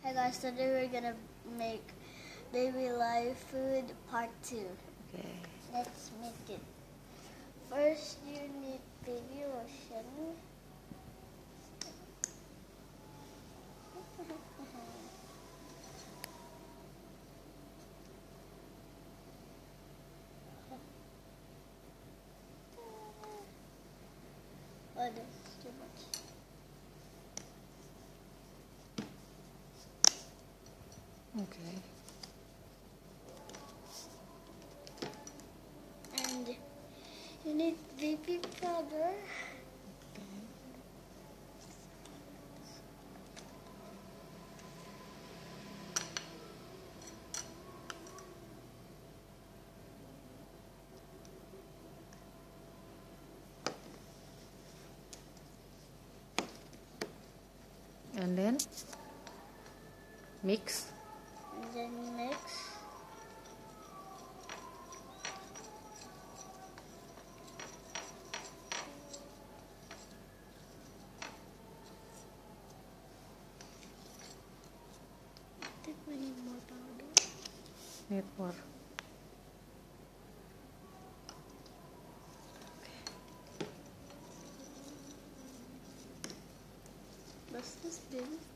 Hey guys, today we're gonna make baby life food part 2. Okay. Let's make it. First, you need baby lotion. Oh, that's too much. Okay. And you need baby powder. And then mix. And then mix. I think we need more powder. Need more. What's this bin?